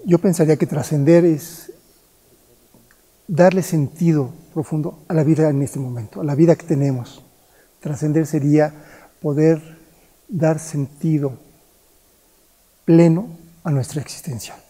yo pensaría que trascender es darle sentido profundo a la vida en este momento, a la vida que tenemos. Trascender sería poder dar sentido pleno a nuestra existencia.